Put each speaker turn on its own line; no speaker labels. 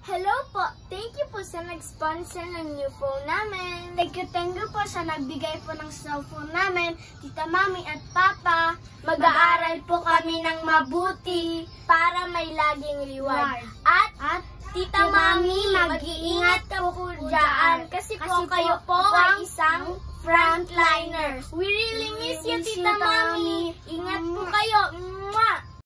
Hello po. Thank you po sa nag-sponsor ng new phone namin. Thank you po sa nagbigay po ng cellphone namin, Tita Mami at Papa. Mag-aaral po kami ng mabuti para may laging reward. At Tita Mami, mag-iingat ka po dyan kasi po kayo po ay isang frontliners. We really miss you, Tita Mami. Ingat po kayo. Mwah!